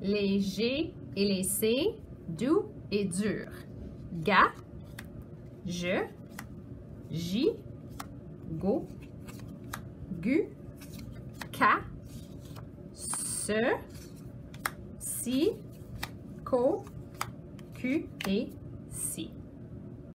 Les G et les C, doux et dur. Ga, je, J, go, gu, ka, se, si, ko, ku et si.